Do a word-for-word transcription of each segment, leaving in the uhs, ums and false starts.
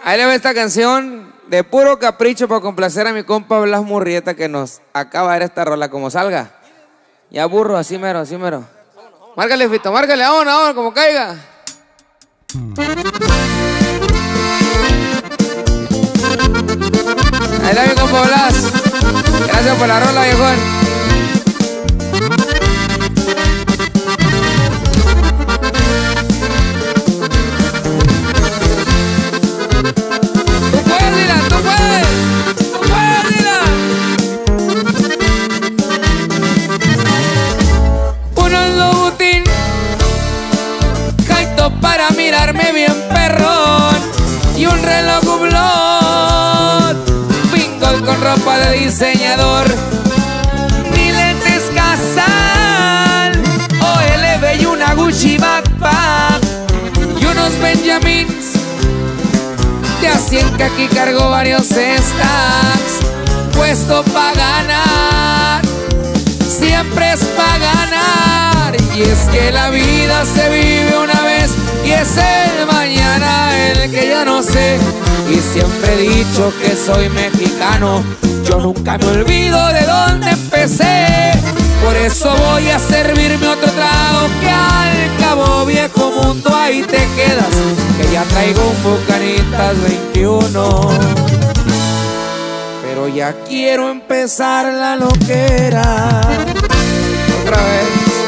Ahí le va esta canción de puro capricho para complacer a mi compa Blas Murrieta, que nos acaba de dar esta rola como salga. Ya burro, así mero, así mero. Márcale, Fito, márcale, vámonos, vámonos, como caiga. Ahí la mi compa Blas. Gracias por la rola, viejón. Para mirarme bien perrón y un reloj Hublot, Bingo con ropa de diseñador, ni lentes Casal o L V y una Gucci backpack y unos Benjamins de a cien que aquí cargo varios stacks, puesto pa' ganar, siempre es pa' ganar, y es que la vida se vive una vez y es el mañana el que ya no sé. Y siempre he dicho que soy mexicano, yo nunca me olvido de dónde empecé. Por eso voy a servirme otro trago, que al cabo viejo mundo ahí te quedas, que ya traigo un Bucanitas veintiuno. Pero ya quiero empezar la loquera otra vez.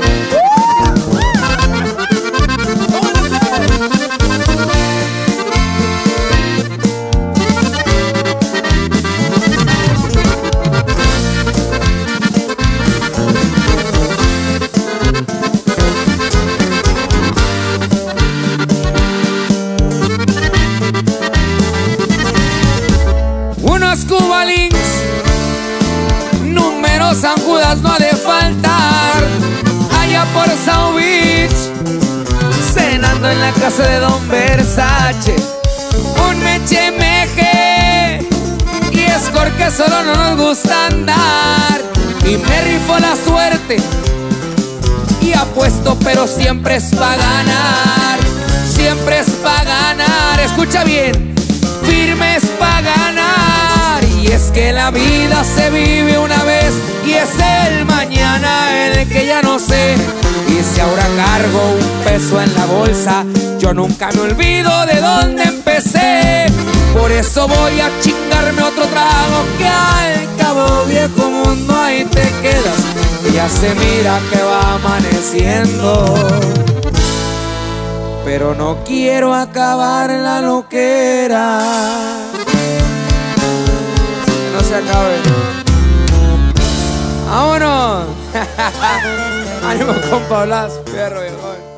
Unos Cuba Links, números San Judas no ha de faltar. Allá por South Beach, cenando en la casa de Don Versace, un meche meje y escort que solo no nos gusta andar. Y me rifo la suerte y apuesto, pero siempre es pa' ganar, siempre es pa' ganar. Escucha bien, firme es pa' ganar, y es que la vida se vive una vez y es el mañana el que ya no sé. Y si ahora cargo un peso en la bolsa, yo nunca me olvido de dónde empecé. Por eso voy a chingarme otro trago, que al cabo viejo mundo ahí te quedas, que ya se mira que va amaneciendo. Pero no quiero acabar la loquera, que no se acabe. ¡Vámonos! ¡Ánimo, compa Blas, fierro, viejo!